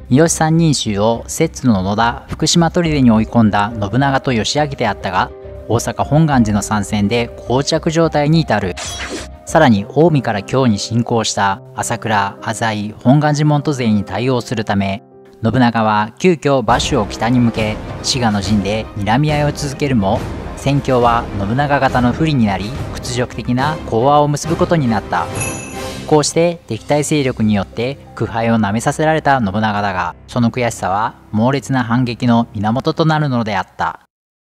三好三人衆を摂津の野田、福島砦に追い込んだ信長と義昭であったが、大阪本願寺の参戦で膠着状態に至る。さらに近江から京に侵攻した朝倉、浅井、本願寺門徒勢に対応するため、信長は急遽馬首を北に向け、滋賀の陣で睨み合いを続けるも、戦況は信長方の不利になり、屈辱的な講和を結ぶことになった。こうして敵対勢力によって苦杯をなめさせられた信長だが、その悔しさは猛烈な反撃の源となるのであった。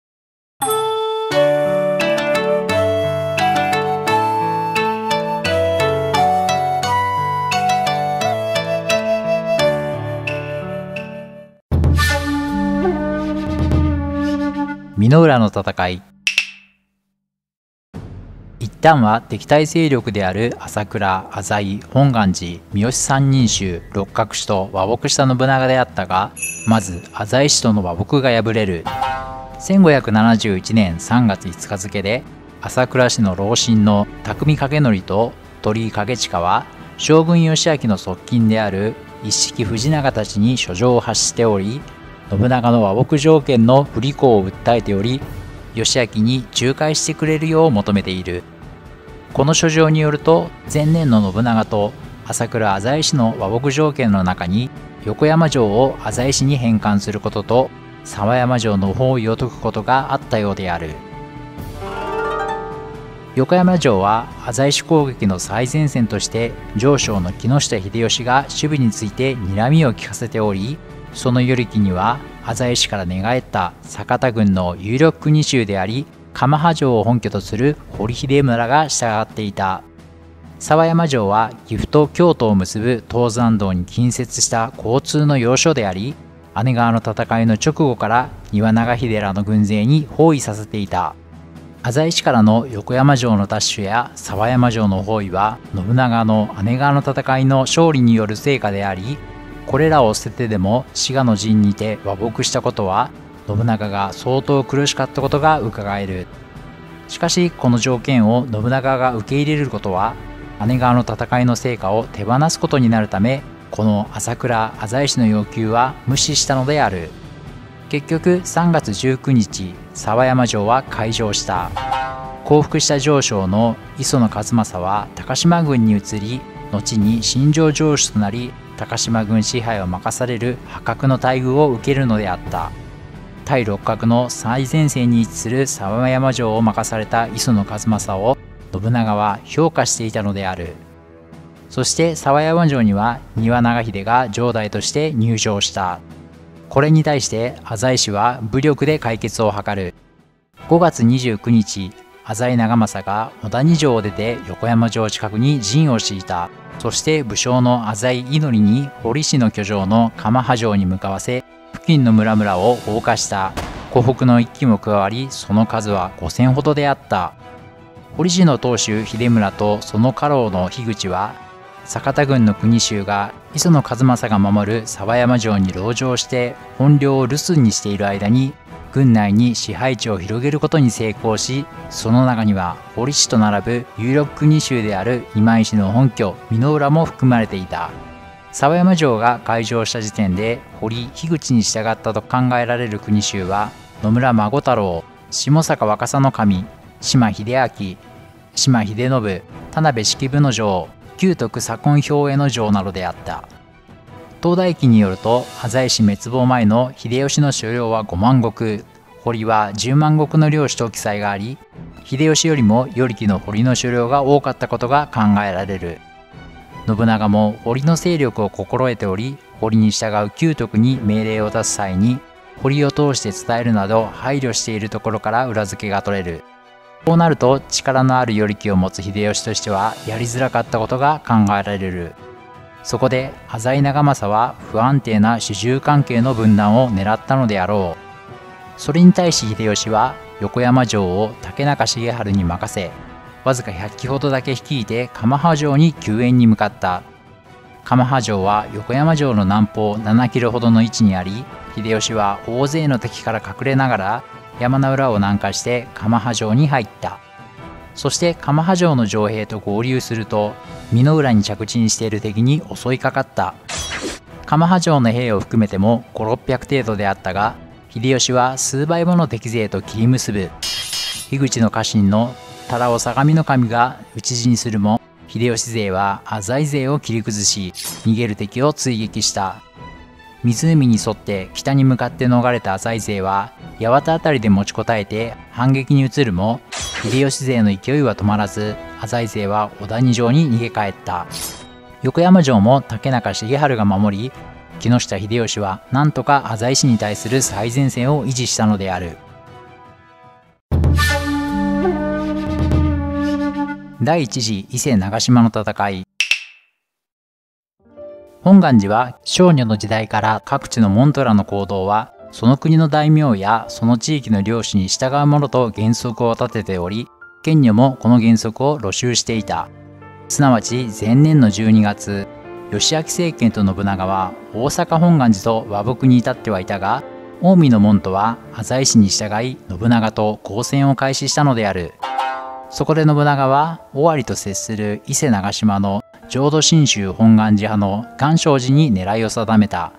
箕浦の戦い。一旦は敵対勢力である朝倉、浅井、本願寺、三好三人衆、六角氏と和睦した信長であったが、まず浅井氏との和睦が破れる。1571年3月5日付で、朝倉氏の老臣の匠景則と鳥居景親は将軍義昭の側近である一色藤長たちに書状を発しており、信長の和睦条件の不履行を訴えており、義昭に仲介してくれるよう求めている。この書状によると、前年の信長と朝倉浅井氏の和睦条件の中に、横山城を浅井氏に返還することと、沢山城の包囲を解くことがあったようである。横山城は浅井氏攻撃の最前線として、城将の木下秀吉が守備について睨みを利かせており、その与力には浅井氏から寝返った酒田軍の有力国衆であり、鎌羽城を本拠とする堀秀村が従っていた。沢山城は岐阜と京都を結ぶ東山道に近接した交通の要所であり、姉川の戦いの直後から丹羽長秀らの軍勢に包囲させていた。浅井氏からの横山城の奪取や沢山城の包囲は信長の姉川の戦いの勝利による成果であり、これらを捨ててでも滋賀の陣にて和睦したことは、信長が相当苦しかったことがうかがえる。しかしこの条件を信長が受け入れることは、姉川の戦いの成果を手放すことになるため、この朝倉浅井氏の要求は無視したのである。結局3月19日、沢山城は開城した。降伏した城将の磯野一正は高島軍に移り、後に新庄城主となり、高島軍支配を任される破格の待遇を受けるのであった。対六角の最前線に位置する沢山城を任された磯野一正を信長は評価していたのである。そして沢山城には丹羽長秀が城代として入城した。これに対して浅井氏は武力で解決を図る。5月29日、浅井長政が小谷城を出て横山城近くに陣を敷いた。そして武将の浅井祈に堀氏の居城の鎌羽城に向かわせ、付近の村々を放火した。湖北の一騎も加わり、その数は5000ほどであった。堀氏の当主秀村とその家老の樋口は、酒田軍の国衆が磯野一正が守る沢山城に籠城して本領を留守にしている間に、軍内に支配地を広げることに成功し、その中には堀氏と並ぶ有力国衆である今井氏の本拠箕浦も含まれていた。沢山城が開城した時点で堀樋口に従ったと考えられる国衆は、野村孫太郎、下坂若狭の神、島秀明、島秀信、田辺式部の城、旧徳左近兵衛の城などであった。東大記によると、浅井氏滅亡前の秀吉の所領は5万石、堀は10万石の領主と記載があり、秀吉よりも与力の堀の所領が多かったことが考えられる。信長も堀の勢力を心得ており、堀に従う旧徳に命令を出す際に、堀を通して伝えるなど配慮しているところから裏付けが取れる。こうなると力のある与力を持つ秀吉としてはやりづらかったことが考えられる。そこで浅井長政は不安定な主従関係の分断を狙ったのであろう。それに対し秀吉は横山城を竹中重治に任せ、わずか100騎ほどだけ率いて鎌羽城に救援に向かった。鎌羽城は横山城の南方7キロほどの位置にあり、秀吉は大勢の敵から隠れながら山の裏を南下して鎌羽城に入った。そして鎌羽城の城兵と合流すると、箕浦に着陣している敵に襲いかかった。 鎌羽城の兵を含めても5、600程度であったが、秀吉は数倍もの敵勢と切り結ぶ。樋口の家臣の忠尾相模守が討ち死にするも、秀吉勢は浅井勢を切り崩し、逃げる敵を追撃した。湖に沿って北に向かって逃れた浅井勢は八幡辺りで持ちこたえて反撃に移るも、秀吉勢の勢いは止まらず、浅井勢は小谷城に逃げ帰った。横山城も竹中重治が守り、木下秀吉は何とか浅井氏に対する最前線を維持したのである。第一次伊勢長島の戦い。本願寺は商女の時代から各地の門徒らの行動はその国の大名やその地域の領主に従うものと原則を立てており、賢女もこの原則を履修していた。すなわち前年の12月、義明政権と信長は大阪本願寺と和睦に至ってはいたが、近江の門徒は浅井氏に従い信長と交戦を開始したのである。そこで信長は尾張と接する伊勢長島の浄土真宗本願寺派の願昌寺に狙いを定めた。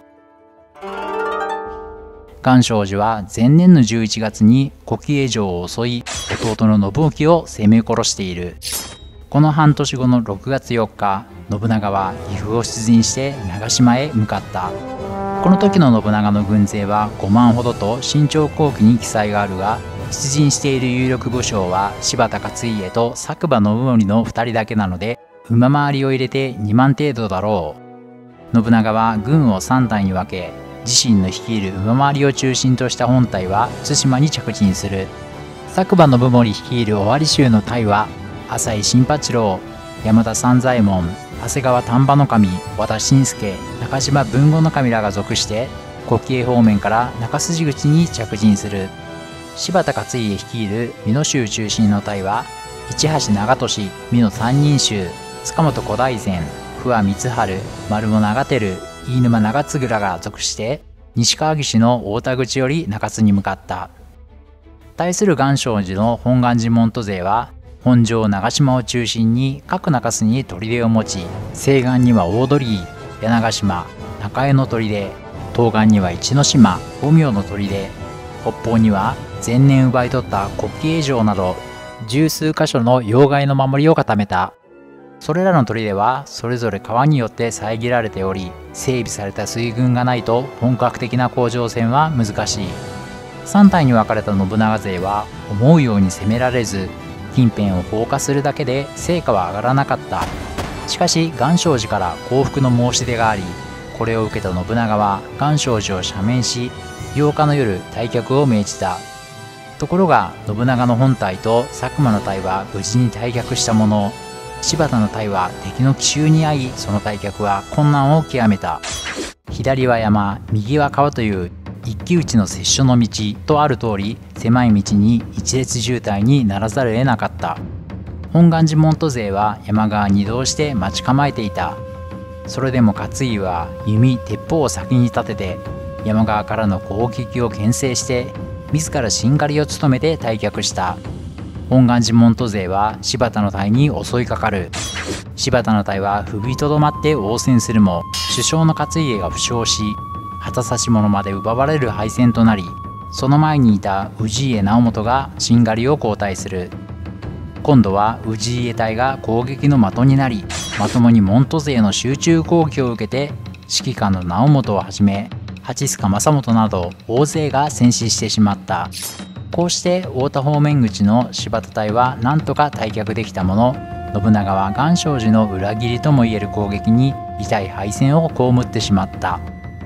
願昌寺は前年の11月に小喜江城を襲い、弟の信興を攻め殺している。この半年後の6月4日、信長は岐阜を出陣して長島へ向かった。この時の信長の軍勢は5万ほどと新朝後期に記載があるが、出陣している有力武将は柴田勝家と佐久間信盛の2人だけなので、馬回りを入れて2万程度だろう。信長は軍を3隊に分け、自身の率いる馬回りを中心とした本隊は対馬に着陣する。佐久間信盛率いる尾張衆の隊は浅井新八郎、山田三左衛門、長谷川丹波守、和田信介、中島豊後守らが属して小喜江方面から中筋口に着陣する。柴田勝家率いる美濃州中心の隊は市橋長利、美濃三人衆、塚本小大善、不破光晴、丸茂長照、飯沼長次らが属して西川岸の太田口より中津に向かった。対する願昌寺の本願寺門徒勢は本城長島を中心に各中州に砦を持ち、西岸には大鳥居、柳ヶ島、中江の砦、東岸には一ノ島、五明の砦、北方には前年奪い取った小喜江城など十数箇所の要害の守りを固めた。それらの砦はそれぞれ川によって遮られており、整備された水軍がないと本格的な攻城戦は難しい。3隊に分かれた信長勢は思うように攻められず、近辺を放火するだけで成果は上がらなかった。しかし願昌寺から降伏の申し出があり、これを受けた信長は願昌寺を赦免し、8日の夜退却を命じた。ところが信長の本隊と佐久間の隊は無事に退却したもの、柴田の隊は敵の奇襲に遭い、その退却は困難を極めた。左は山、右は川という一騎打ちの拙所の道とある通り、狭い道に一列渋滞にならざるを得なかった。本願寺門徒勢は山側に移動して待ち構えていた。それでも勝家は弓鉄砲を先に立てて山側からの攻撃を牽制して、自らしんがりを務めて退却した。本願寺門徒勢は柴田の隊に襲いかかる。柴田の隊は踏みとどまって応戦するも、主将の勝家が負傷し、旗差し物まで奪われる敗戦となり、その前にいた氏家直元がしんがりを交代する。今度は氏家隊が攻撃の的になり、まともに門徒勢の集中攻撃を受けて、指揮官の直元をはじめ蜂須賀正元など大勢が戦死してしまった。こうして太田方面口の柴田隊は何とか退却できたもの、信長は願昌寺の裏切りともいえる攻撃に痛い敗戦を被ってしまった。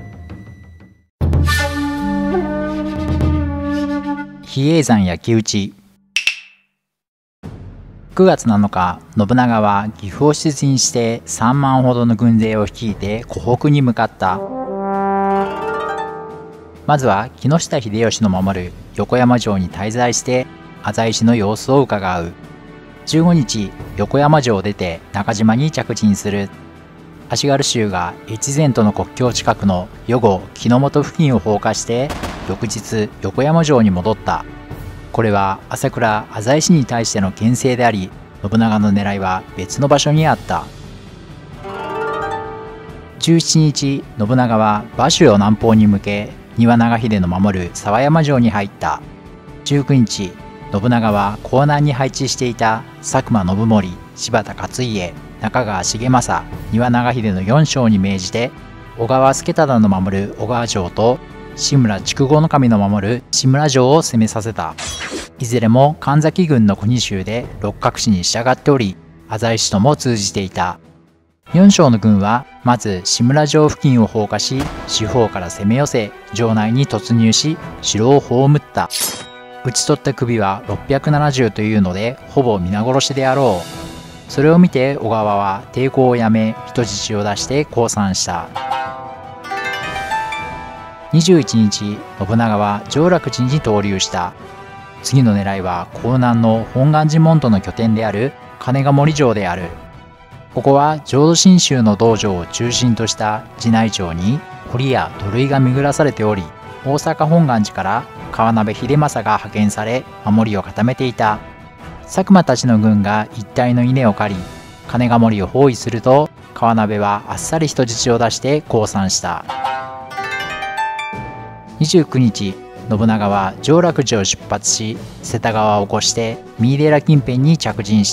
比叡山焼き討ち。9月7日、信長は岐阜を出陣して3万ほどの軍勢を率いて湖北に向かった。まずは木下秀吉の守る横山城に滞在して浅井氏の様子を伺う。15日、横山城を出て中島に着陣する。足軽衆が越前との国境近くの余呉木之本付近を放火して翌日横山城に戻った。これは朝倉浅井氏に対しての牽制であり、信長の狙いは別の場所にあった。 17日、信長は馬首を南方に向け丹羽長秀の守る沢山城に入った。19日、信長は江南に配置していた佐久間信盛、柴田勝家、中川重政、丹羽長秀の4将に命じて、小川助忠の守る小川城と志村筑後守の守る志村城を攻めさせた。いずれも神崎郡の国衆で六角氏に従っており、浅井氏とも通じていた。4将の軍はまず志村城付近を放火し、四方から攻め寄せ、城内に突入し、城を葬った。討ち取った首は670というので、ほぼ皆殺しであろう。それを見て小川は抵抗をやめ、人質を出して降参した。21日、信長は上洛寺に投留した。次の狙いは江南の本願寺門徒の拠点である金ヶ森城である。ここは浄土真宗の道場を中心とした寺内町に堀や土塁が巡らされており、大阪本願寺から川辺秀政が派遣され守りを固めていた。佐久間たちの軍が一帯の稲を刈り、金ヶ森を包囲すると、川辺はあっさり人質を出して降参した。29日、信長は上洛寺を出発し、瀬田川を越して三井寺近辺に着陣した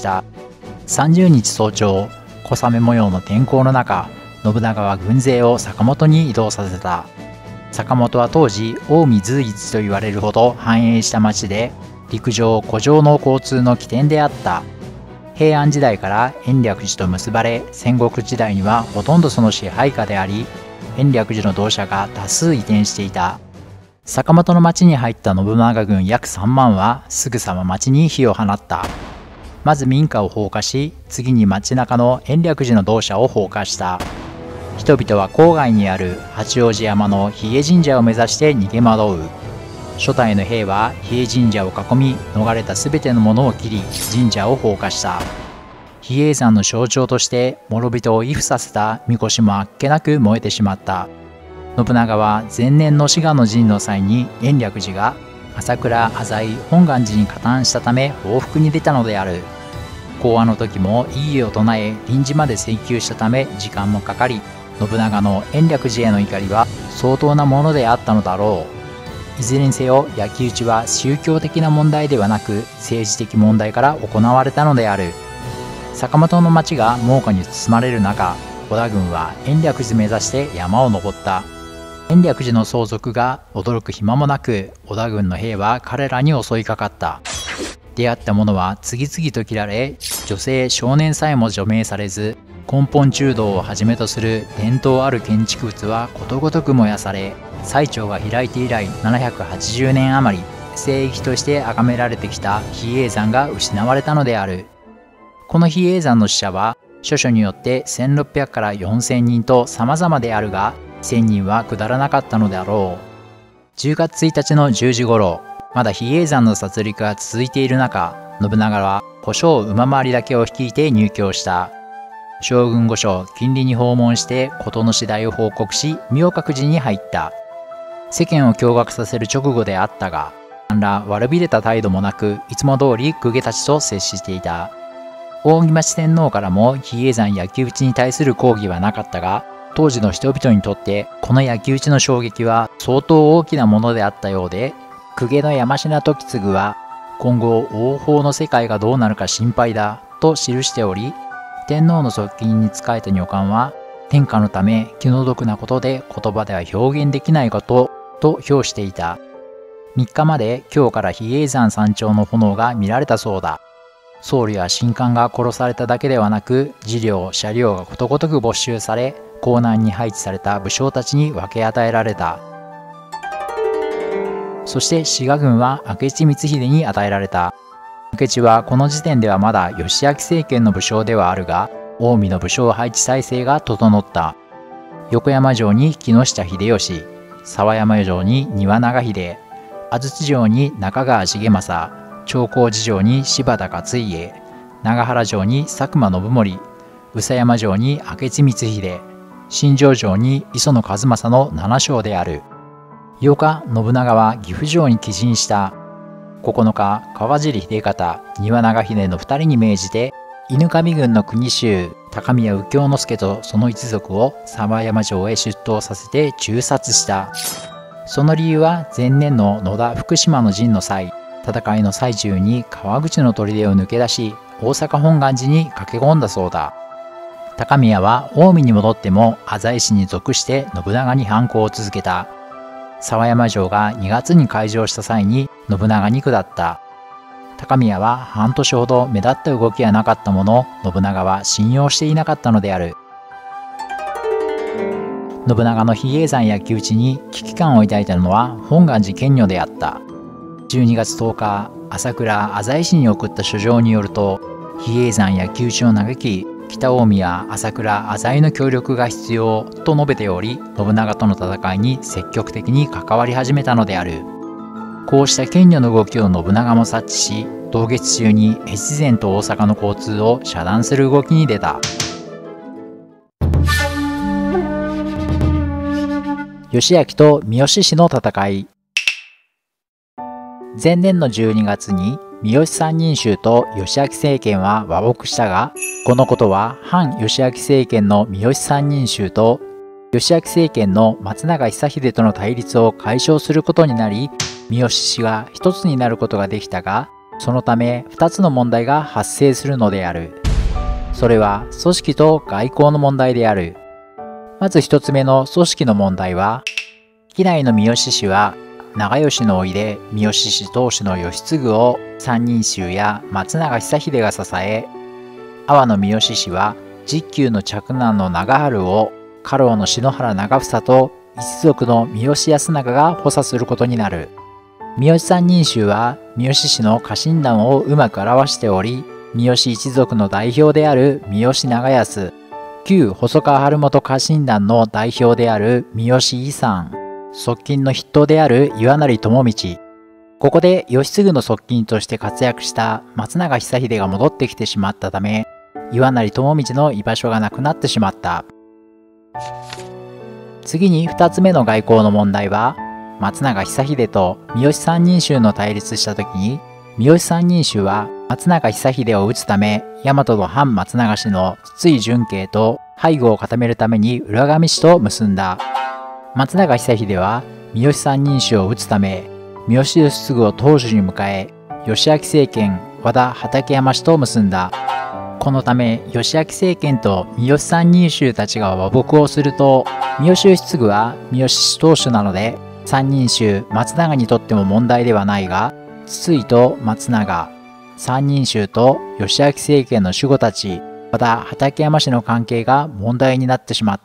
。30日早朝、小雨模様の天候の中、信長は軍勢を坂本に移動させた。坂本は当時、近江随一と言われるほど繁栄した町で、陸上・湖上の交通の起点であった。平安時代から延暦寺と結ばれ、戦国時代にはほとんどその支配下であり、延暦寺の同社が多数移転していた。坂本の町に入った信長軍約3万はすぐさま町に火を放った。まず民家を放火し、次に町中の延暦寺の同社を放火した。人々は郊外にある八王子山の比叡神社を目指して逃げ惑う。初代の兵は比叡神社を囲み、逃れたすべてのものを切り、神社を放火した。比叡山の象徴として諸人を畏怖させた神輿もあっけなく燃えてしまった。信長は前年の滋賀の陣の際に延暦寺が朝倉浅井本願寺に加担したため報復に出たのである。講和の時も異議を唱え臨時まで請求したため時間もかかり、信長の延暦寺への怒りは相当なものであったのだろう。いずれにせよ焼き討ちは宗教的な問題ではなく政治的問題から行われたのである。坂本の町が猛火に包まれる中、織田軍は延暦寺目指して山を登った。延暦寺の相続が驚く暇もなく、織田軍の兵は彼らに襲いかかった。出会った者は次々と切られ、女性少年さえも除名されず、根本中道をはじめとする伝統ある建築物はことごとく燃やされ、最澄が開いて以来780年余り聖域として崇められてきた比叡山が失われたのである。この比叡山の死者は諸々によって1600から4000人と様々であるが、1000人は下らなかったのであろう。10月1日の10時頃、まだ比叡山の殺戮が続いている中、信長は小姓馬回りだけを率いて入京した。将軍御所近隣に訪問して事の次第を報告し、明覚寺に入った。世間を驚愕させる直後であったが、何ら悪びれた態度もなく、いつも通り公家たちと接していた。扇町天皇からも比叡山焼き討ちに対する抗議はなかったが、当時の人々にとってこの焼き討ちの衝撃は相当大きなものであったようで、公家の山科時次は今後王法の世界がどうなるか心配だと記しており、天皇の側近に仕えた女官は天下のため気の毒なことで言葉では表現できないことと評していた。3日まで今日から比叡山山頂の炎が見られたそうだ。僧侶や神官が殺されただけではなく、治療、車両がことごとく没収され、江南に配置された武将たちに分け与えられた。そして滋賀郡は明智光秀に与えられた。明智はこの時点ではまだ義明政権の武将ではあるが、近江の武将配置体制が整った。横山城に木下秀吉、沢山城に丹羽長秀、安土城に中川重政、長光寺城に柴田勝家、長原城に佐久間信盛、宇佐山城に明智光秀、新庄城に磯野一正の7将である。8日、信長は岐阜城に帰陣した。9日、川尻秀方、丹羽長秀の2人に命じて、 犬上郡の国衆高宮右京之助とその一族を沢山城へ出頭させて誅殺した。その理由は前年の野田福島の陣の際、戦いの最中に川口の砦を抜け出し大阪本願寺に駆け込んだそうだ。高宮は近江に戻っても浅井氏に属して信長に反抗を続けた。沢山城が2月に開城した際に信長に下った。高宮は半年ほど目立った動きはなかったもの、信長は信用していなかったのである。信長の比叡山焼き討ちに危機感を抱いたのは本願寺検女であった。12月10日、朝倉浅井氏に送った書状によると、比叡山焼き討ちを嘆き、北近江や朝倉浅井の協力が必要と述べており、信長との戦いに積極的に関わり始めたのである。こうした検女の動きを信長も察知し、当月中に越前と大阪の交通を遮断する動きに出た。義明と三好氏の戦い。前年の12月に三好三人衆と義明政権は和睦したが、このことは反義明政権の三好三人衆と義明政権の松永久秀との対立を解消することになり、三好氏が一つになることができたが、そのため2つの問題が発生するのである。それは組織と外交の問題である。まず1つ目の組織の問題は、畿内の三好氏は長吉の甥で三好氏当主の義継を三人衆や松永久秀が支え、阿波の三好氏は実久の嫡男の長春を家老の篠原長房と一族の三好康長が補佐することになる。三好三人衆は三好氏の家臣団をうまく表しており、三好一族の代表である三好長康、旧細川晴元家臣団の代表である三好遺産、側近の筆頭である岩成智道、ここで義継の側近として活躍した松永久秀が戻ってきてしまったため、岩成智道の居場所がなくなってしまった。次に2つ目の外交の問題は、松永久秀と三好三人衆の対立した時に、三好三人衆は松永久秀を討つため、大和の反松永氏の筒井淳慶と背後を固めるために浦上氏と結んだ。松永久秀は三好三人衆を討つため、三好義継を当主に迎え、義明政権和田畠山氏と結んだ。このため義明政権と三好三人衆たちが和睦をすると、三好義継は三好氏当主なので、三人衆松永にとっても問題ではないが、筒井と松永、三人衆と義明政権の守護たち、和田畠山氏の関係が問題になってしまった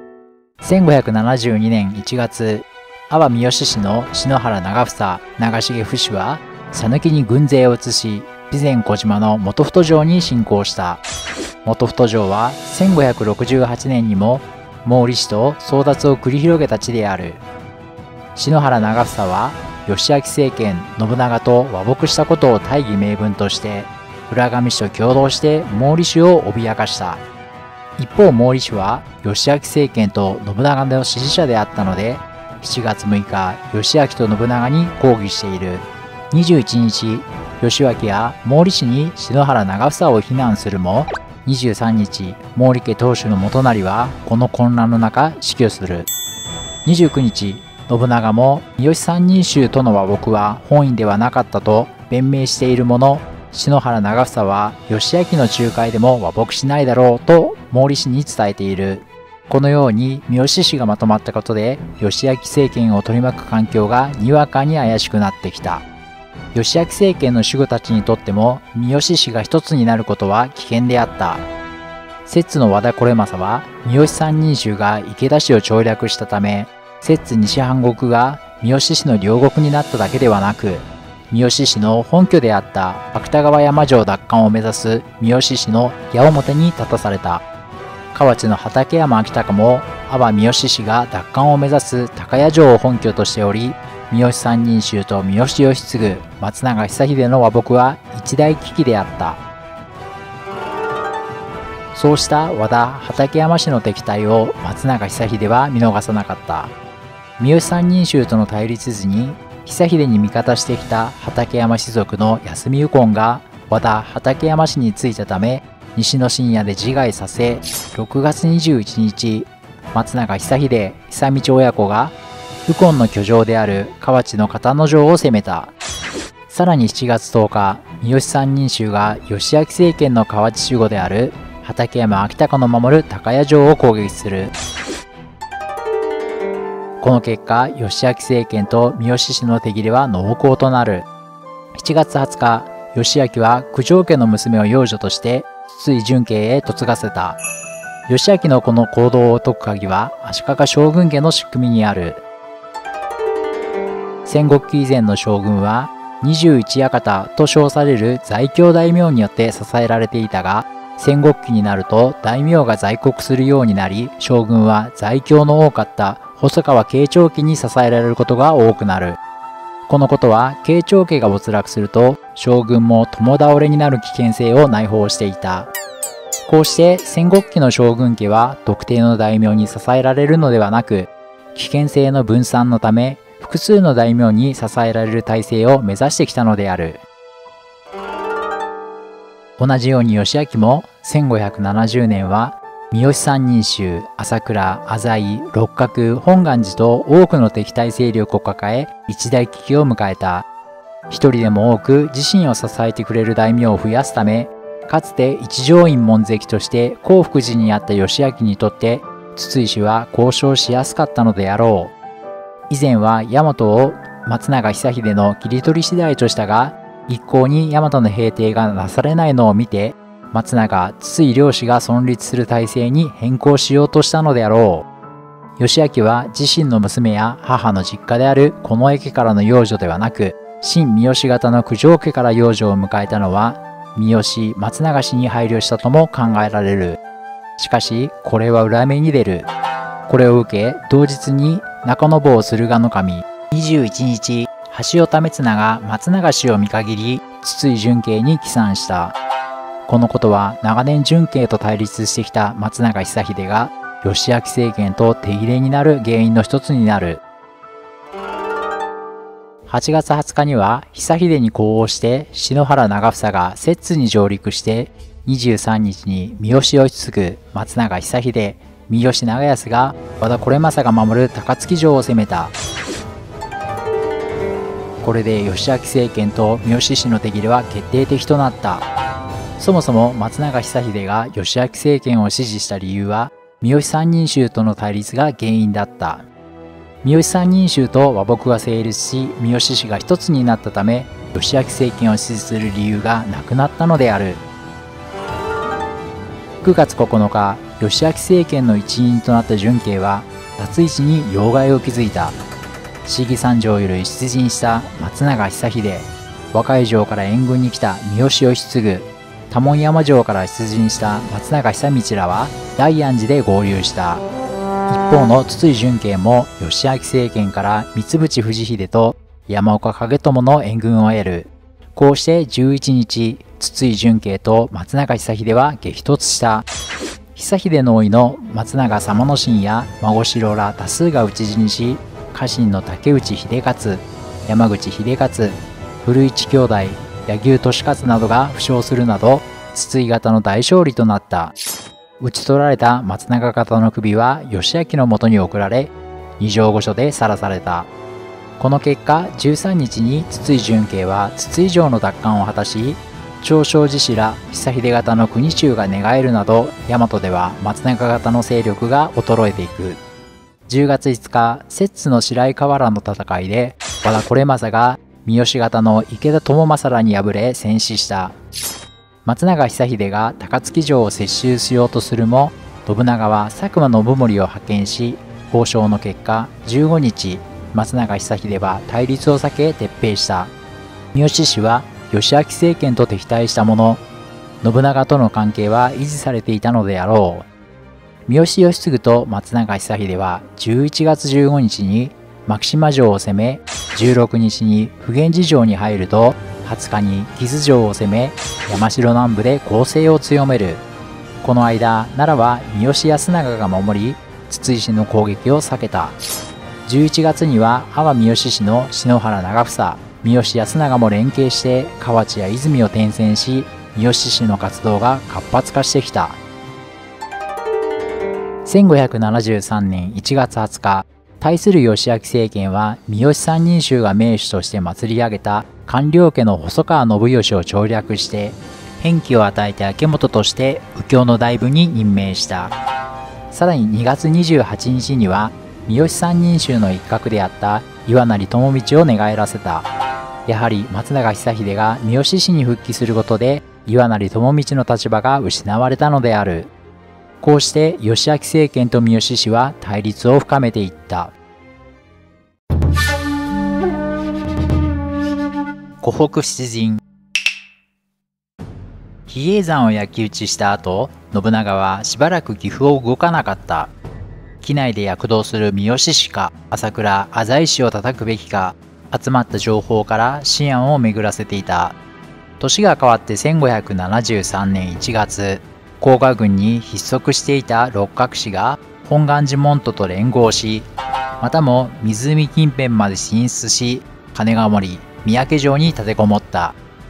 。1572年1月、阿波三好氏の篠原長房、長重府氏は、讃岐に軍勢を移し、備前小島の本太城に侵攻した。本太城は1568年にも毛利氏と争奪を繰り広げた地である。篠原長房は義明政権信長と和睦したことを大義名分として、浦上氏と共同して毛利氏を脅かした。一方毛利氏は義明政権と信長の支持者であったので、7月6日義明と信長に抗議している。21日義明や毛利氏に篠原長房を非難するも、23日毛利家当主の元就はこの混乱の中死去する。29日信長も三好三人衆との和睦は本意ではなかったと弁明しているもの、篠原長房は義明の仲介でも和睦しないだろうと毛利氏に伝えている。このように三好氏がまとまったことで、義明政権を取り巻く環境がにわかに怪しくなってきた。義明政権の守護たちにとっても三好氏が一つになることは危険であった。摂津の和田惟政は三好三人衆が池田氏を調略したため、摂津西藩国が三好氏の領国になっただけではなく、三好氏の本拠であった芥川山城奪還を目指す三好氏の矢面に立たされた。河内の畠山昭隆も阿波三好氏が奪還を目指す高谷城を本拠としており、三好三人衆と三好義継、松永久秀の和睦は一大危機であった。そうした和田畠山氏の敵対を松永久秀は見逃さなかった。三好三人衆との対立時に久秀に味方してきた畠山氏族の安見右近が和田畠山氏についたため、 西の深夜で自害させ、6月21日、松永久秀、久道親子が右近の居城である河内の片野城を攻めた。さらに7月10日、三好三人衆が義明政権の河内守護である畠山昭隆の守る高谷城を攻撃する。この結果、義明政権と三好氏の手切れは濃厚となる。7月20日、義明は九条家の娘を養女として筒井純家へ嫁がせた。義明のこの行動を解く鍵は足利将軍家の仕組みにある。戦国期以前の将軍は21館と称される在京大名によって支えられていたが、戦国期になると大名が在国するようになり、将軍は在京の多かった細川慶長期に支えられることが多くなる。このことは慶長家が没落すると将軍も共倒れになる危険性を内包していた。こうして戦国期の将軍家は特定の大名に支えられるのではなく、危険性の分散のため複数の大名に支えられる体制を目指してきたのである。同じように義明も1570年は三好三人衆、朝倉、浅井、六角、本願寺と多くの敵対勢力を抱え一大危機を迎えた。一人でも多く自身を支えてくれる大名を増やすため、かつて一条院門跡として興福寺にあった義明にとって筒井氏は交渉しやすかったのであろう。以前は大和を松永久秀の切り取り次第としたが、一向に大和の平定がなされないのを見て、松永、筒井両氏が存立する体制に変更しようとしたのであろう。義明は自身の娘や母の実家である近衛家からの養女ではなく、新三好型の九条家から養女を迎えたのは、三好、松永氏に配慮したとも考えられる。しかし、これは裏目に出る。これを受け、同日に中野坊駿河守、21日、橋尾為綱が松永氏を見限り、筒井純家に帰参した。このことは長年純家と対立してきた松永久秀が義明政権と手切れになる原因の一つになる。8月20日には久秀に呼応して篠原長房が摂津に上陸して、23日に三好義継、松永久秀、三好長康が和田惟政が守る高槻城を攻めた。これで義明政権と三好氏の手切れは決定的となった。そもそも松永久秀が義明政権を支持した理由は三好三人衆との対立が原因だった。三好三人衆と和睦が成立し、三好氏が一つになったため、義明政権を支持する理由がなくなったのである。9月9日、義明政権の一員となった純家は脱市に要害を築いた。市議三条より出陣した松永久秀、和海城から援軍に来た三好義継、多聞山城から出陣した松永久道らは大安寺で合流した。一方の筒井純家も義明政権から三淵藤秀と山岡景友の援軍を得る。こうして11日、筒井純家と松永久秀は激突した。久秀の甥の松永左馬之進や孫四郎ら多数が討ち死にし、家臣の竹内秀勝、山口秀勝、古市兄弟、柳生利勝などが負傷するなど、筒井方の大勝利となった。討ち取られた松永方の首は義明のもとに送られ、二条御所で晒された。この結果、13日に筒井純家は筒井城の奪還を果たし、長生寺氏ら久秀方の国衆が寝返るなど、大和では松永方の勢力が衰えていく。10月5日、摂津の白井河原の戦いで、和田惟政が三好方の池田智政らに敗れ戦死した。松永久秀が高槻城を接収しようとするも、信長は佐久間信盛を派遣し、交渉の結果、15日、松永久秀は対立を避け撤兵した。三好氏は義明政権と敵対したもの、信長との関係は維持されていたのであろう。三好義継と松永久秀は11月15日に牧島城を攻め、16日に普賢寺城に入ると、20日に木津城を攻め、山城南部で攻勢を強める。この間、奈良は三好康長が守り、筒井氏の攻撃を避けた。11月には阿波三好氏の篠原長房、三好康長も連携して河内や泉を転戦し、 三好氏の活動が活発化してきた。1573年1月20日、対する義明政権は三好三人衆が名手として祭り上げた官僚家の細川信義を調略して、偏忌を与えて明本として右京の大夫に任命した。さらに2月28日には三好三人衆の一角であった岩成智道を寝返らせた。やはり松永久秀が三好氏に復帰することで岩成智道の立場が失われたのである。こうして義明政権と三好氏は対立を深めていった。湖北出陣。比叡山を焼き討ちした後、信長はしばらく岐阜を動かなかった。畿内で躍動する三好氏か朝倉浅井氏を叩くべきか、集まった情報から思案を巡らせていた。年が変わって1573年1月、甲賀軍に筆足していた六角氏が本願寺門徒と連合し、またも湖近辺まで進出し、金ヶ森、三宅城に立てこもった。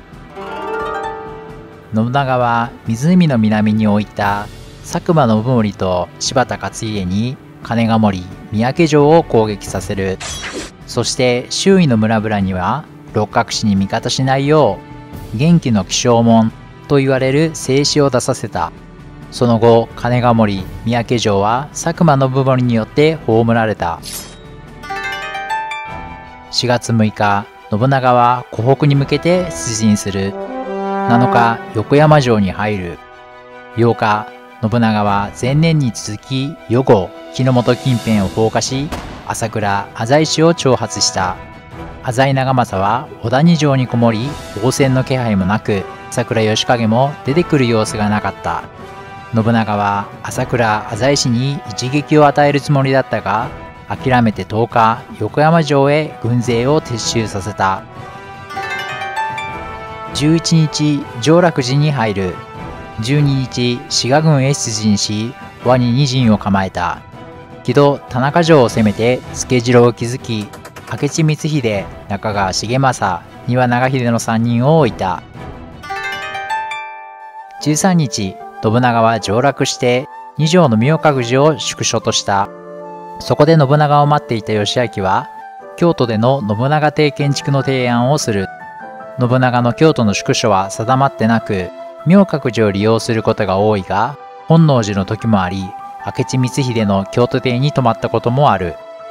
信長は湖の南に置いた佐久間信盛と柴田勝家に金ヶ森、三宅城を攻撃させる。そして周囲の村々には六角氏に味方しないよう元気の起請文と言われる制止を出させた。その後、金ヶ森、三宅城は佐久間信盛によって葬られた。4月6日、信長は湖北に向けて出陣する。7日、横山城に入る。8日、信長は前年に続き余呉、日の本近辺を放火し、朝倉、浅井氏を挑発した。浅井長政は小谷城にこもり、応戦の気配もなく、朝倉義景も出てくる様子がなかった。信長は朝倉、浅井氏に一撃を与えるつもりだったが、諦めて10日、横山城へ軍勢を撤収させた。11日、上洛寺に入る。12日、滋賀郡へ出陣し、和に二陣を構えた。木戸、田中城を攻めて助城を築き、明智光秀、中川重政、丹羽長秀の3人を置いた。13日、信長は上洛して二条の妙覚寺を宿所とした。そこで信長を待っていた義昭は、京都での信長邸建築の提案をする。信長の京都の宿所は定まってなく、妙覚寺を利用することが多いが、本能寺の時もあり、明智光秀の京都邸に泊まったこともある。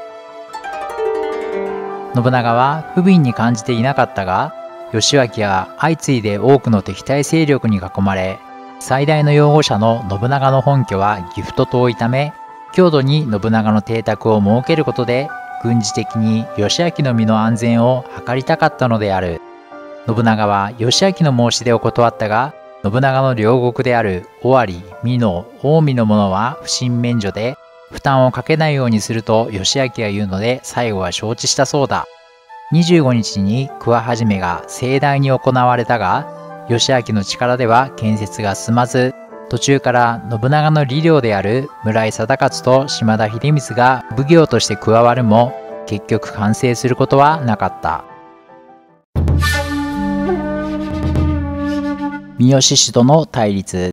信長は不憫に感じていなかったが、義昭は相次いで多くの敵対勢力に囲まれ、最大の擁護者の信長の本拠は岐阜と遠いため、京都に信長の邸宅を設けることで、軍事的に義昭の身の安全を図りたかったのである。信長は義昭の申し出を断ったが、信長の領国である尾張、美濃、近江の者は不審免除で、負担をかけないようにすると義昭が言うので、最後は承知したそうだ。25日に桑始めが盛大に行われたが、義昭の力では建設が進まず、途中から信長の利領である村井貞勝と島田秀光が奉行として加わるも、結局完成することはなかった。三好氏との対立。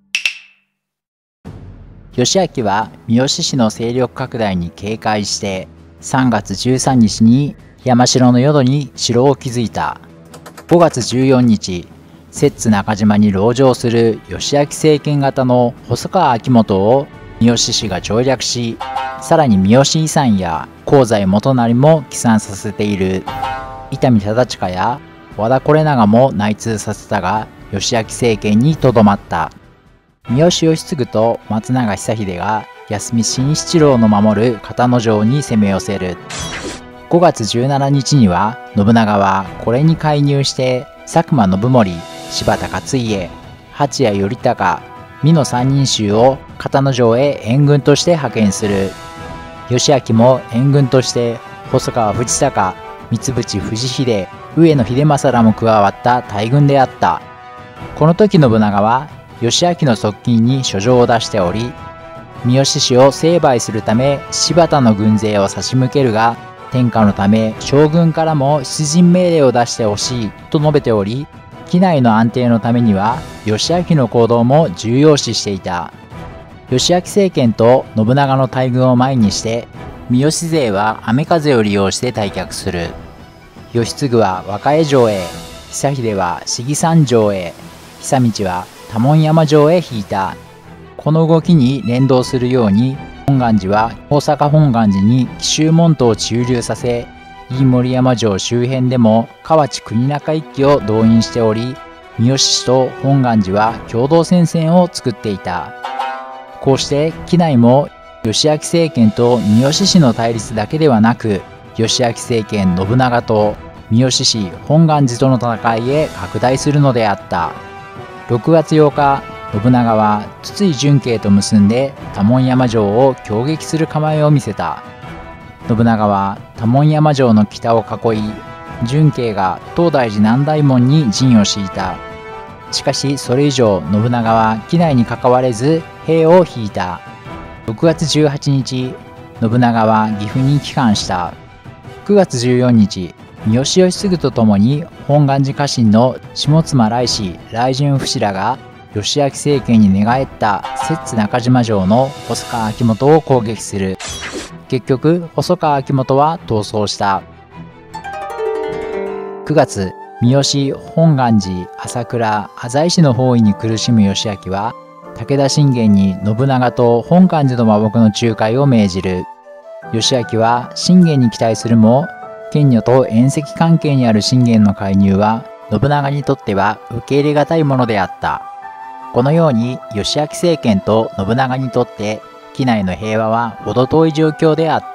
義昭は三好氏の勢力拡大に警戒して、3月13日に山城の淀に城を築いた。5月14日、摂津中島に籠城する義昭政権型の細川明元を三好氏が調略し、さらに三好遺産や香西元就も帰参させている。伊丹忠親や和田是長も内通させたが、義昭政権にとどまった。三好義継と松永久秀が安見新七郎の守る片野城に攻め寄せる。5月17日には信長はこれに介入して佐久間信盛、柴田勝家、八谷頼孝、美濃三人衆を片野城へ援軍として派遣する。義昭も援軍として細川藤孝、三淵藤秀、上野秀政らも加わった大軍であった。この時信長は義昭の側近に書状を出しており、三好氏を成敗するため柴田の軍勢を差し向けるが、天下のため将軍からも出陣命令を出してほしいと述べており、 機内の安定のためには義昭の行動も重要視していた。義昭政権と信長の大軍を前にして三好勢は雨風を利用して退却する。義継は和江城へ、久秀は信貴山城へ、久道は多聞山城へ引いた。この動きに連動するように本願寺は大阪本願寺に奇襲門徒を駐留させ、飯盛山城周辺でも河内国中一揆を動員しており、三好氏と本願寺は共同戦線を作っていた。こうして畿内も義昭政権と三好氏の対立だけではなく、義昭政権信長と三好氏本願寺との戦いへ拡大するのであった。6月8日、信長は筒井純慶と結んで多聞山城を攻撃する構えを見せた。信長は多聞山城の北を囲い、純慶が東大寺南大門に陣を敷いた。しかしそれ以上信長は畿内に関われず兵を引いた。6月18日、信長は岐阜に帰還した。9月14日、三好義継と共に本願寺家臣の下妻来氏来順不死らが義昭政権に寝返った摂津中島城の細川秋元を攻撃する。結局細川秋元は逃走した。9月、三好、本願寺、朝倉、浅井氏の包囲に苦しむ義昭は武田信玄に信長と本願寺の和睦の仲介を命じる。義昭は信玄に期待するも、権女と縁戚関係にある信玄の介入は信長にとっては受け入れがたいものであった。このように義昭政権と信長にとって畿内の平和は程遠い状況であった。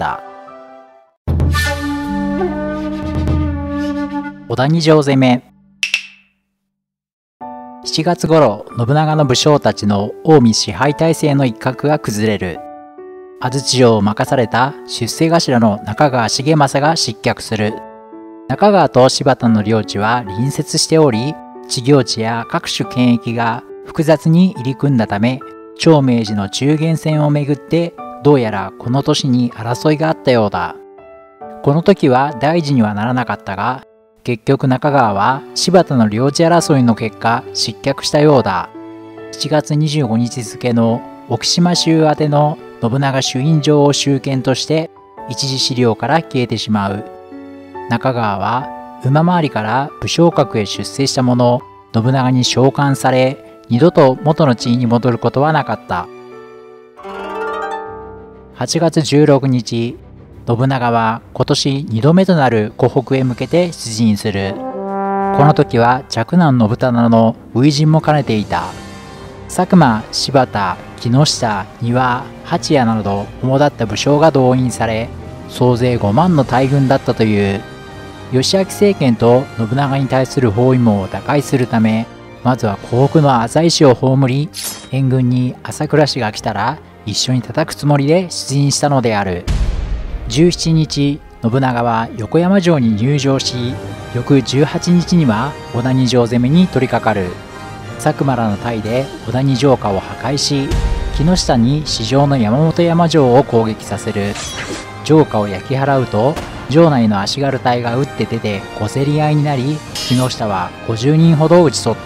小谷城攻め。7月頃、信長の武将たちの近江支配体制の一角が崩れる。安土城を任された出世頭の中川重政が失脚する。中川と柴田の領地は隣接しており、知行地や各種権益が複雑に入り組んだため、長明寺の中元戦をめぐってどうやらこの年に争いがあったようだ。この時は大事にはならなかったが、結局中川は柴田の領地争いの結果失脚したようだ。7月25日付の沖島州宛ての信長朱印状を集権として一次資料から消えてしまう。中川は馬回りから武将格へ出世したもの、信長に召喚され、二度と元の地位に戻ることはなかった。8月16日、信長は今年2度目となる湖北へ向けて出陣する。この時は嫡男信忠の初陣も兼ねていた。佐久間、柴田、木下、丹羽、八谷など主だった武将が動員され、総勢5万の大軍だったという。義昭政権と信長に対する包囲網を打開するため、まずは甲府の浅井氏を葬り、援軍に朝倉氏が来たら一緒に叩くつもりで出陣したのである。17日、信長は横山城に入城し、翌18日には小谷城攻めに取り掛かる。佐久間らの隊で小谷城下を破壊し、木下に四条の山本山城を攻撃させる。城下を焼き払うと、城内の足軽隊が打って出て小競り合いになり、木下は50人ほど討ち取った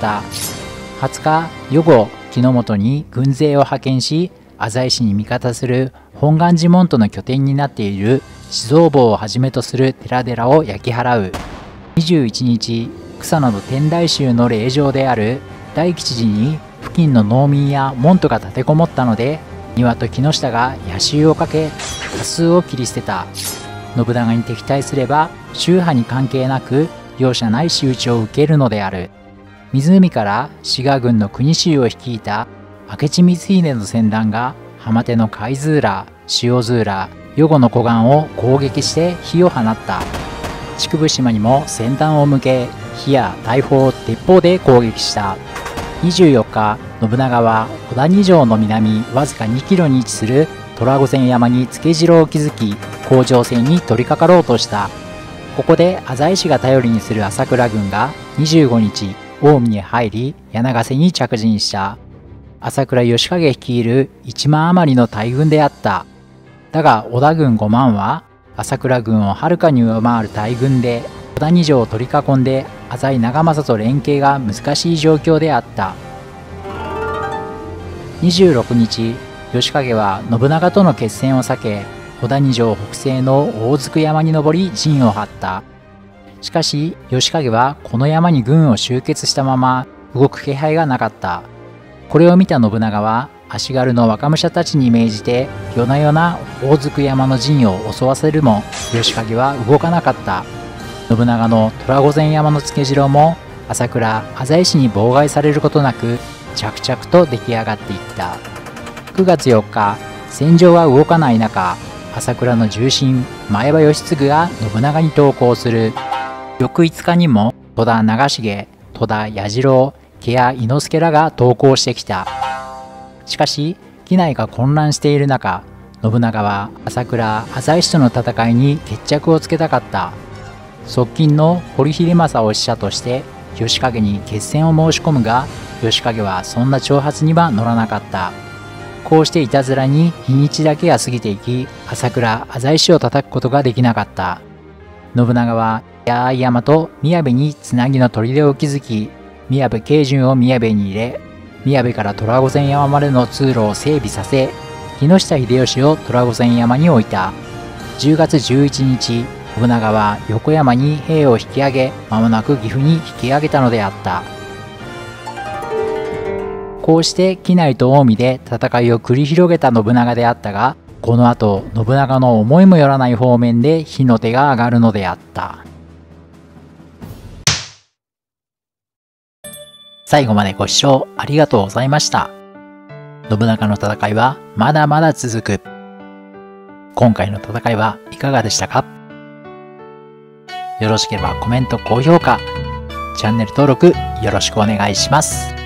。20日、余後、木之本に軍勢を派遣し、浅井氏に味方する本願寺門徒の拠点になっている地蔵坊をはじめとする寺々を焼き払う。21日、草野の天台宗の霊場である大吉寺に付近の農民や門徒が立てこもったので、丹羽と木下が夜襲をかけ、多数を切り捨てた。信長に敵対すれば宗派に関係なく容赦ない仕打ちを受けるのである。湖から滋賀郡の国衆を率いた明智光秀の船団が浜手の海津浦、塩津浦、余後の湖岸を攻撃して火を放った。竹生島にも先端を向け、火や大砲、鉄砲で攻撃した。24日、信長は小谷城の南わずか2キロに位置する虎御前山に付城を築き、攻城戦に取り掛かろうとした。ここで浅井氏が頼りにする朝倉軍が25日、近江に入り、柳瀬に着陣した。朝倉義景率いる1万余りの大軍であった。だが織田軍5万は朝倉軍をはるかに上回る大軍で小谷城を取り囲んで浅井長政と連携が難しい状況であった。26日、吉景は信長との決戦を避け、小谷城北西の大津山に登り陣を張った。しかし吉景はこの山に軍を集結したまま動く気配がなかった。これを見た信長は足軽の若武者たちに命じて夜な夜な大津山の陣を襲わせるも吉景は動かなかった。信長の虎御前山の付城も朝倉浅井氏に妨害されることなく着々と出来上がっていった。9月4日、戦場が動かない中、朝倉の重臣前場義継が信長に投降する。翌5日にも戸田長重、戸田彌次郎、木屋伊之助らが投降してきた。しかし機内が混乱している中、信長は朝倉浅井氏との戦いに決着をつけたかった。側近の堀秀政を使者として吉景に決戦を申し込むが、吉景はそんな挑発には乗らなかった。こうしていたずらに日にちだけが過ぎていき、朝倉浅井氏を叩くことができなかった。信長は八重山と宮部につなぎの砦を築き、宮部慶順を宮部に入れ、宮部から虎御前山までの通路を整備させ、木下秀吉を虎御前山に置いた。10月11日、信長は横山に兵を引き上げ、間もなく岐阜に引き上げたのであった。こうして畿内と近江で戦いを繰り広げた信長であったが、この後信長の思いもよらない方面で火の手が上がるのであった。最後までご視聴ありがとうございました。信長の戦いはまだまだ続く。今回の戦いはいかがでしたか？よろしければコメント、高評価、チャンネル登録よろしくお願いします。